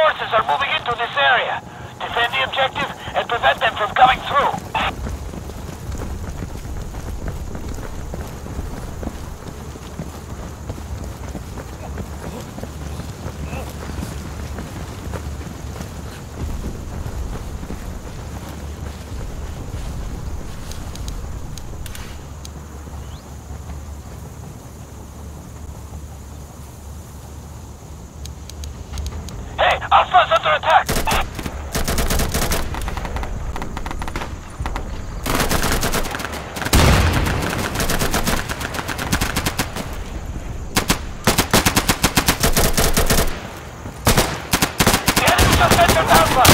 forces are moving into this area. Defend the objective and prevent them from coming through. Hey, Alpha's under attack! The enemies have entered Alpha!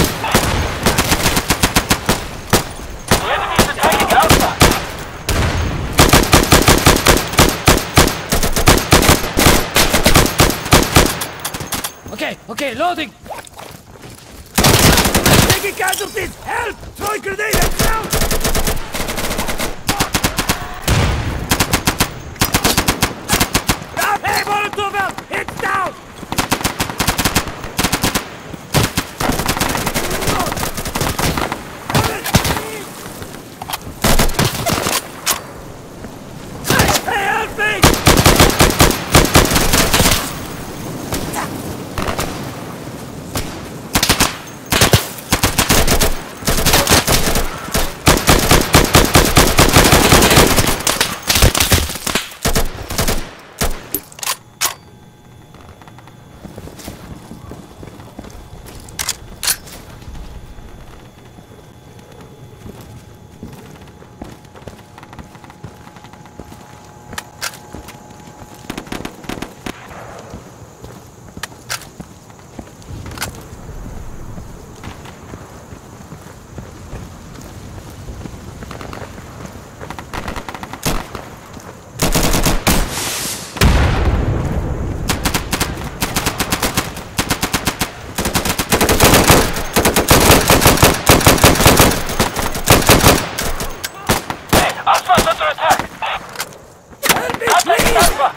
The enemy is attacking Alpha! Okay, loading! Taking casualties! Help! Throw a grenade and down! Hey, Molotov out! It's down! Hey, help me! Alpha's under attack! Help me, Contact please! Alpha!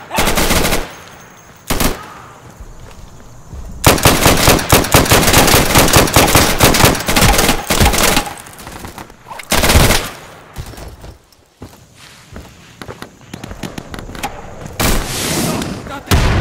Got that!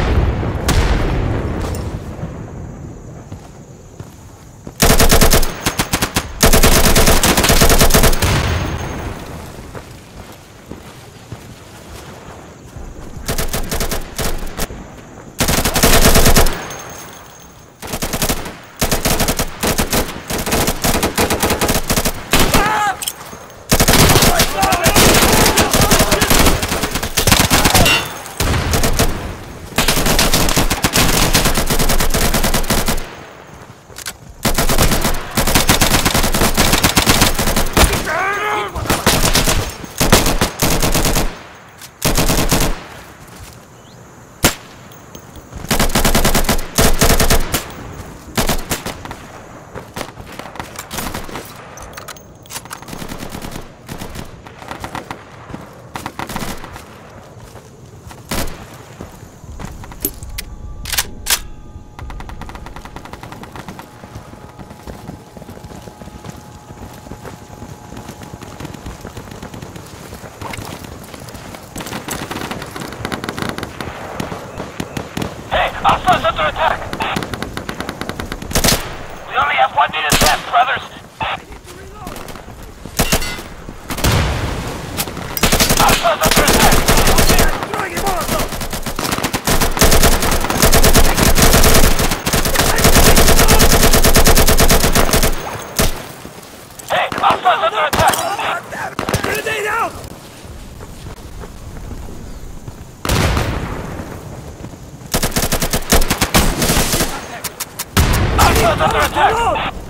Alpha's under attack! We only have 1 minute left, brothers! Alpha's under attack! Throwing him Molotov! Hey, Alpha's under attack! Grenade out! Alpha's under attack!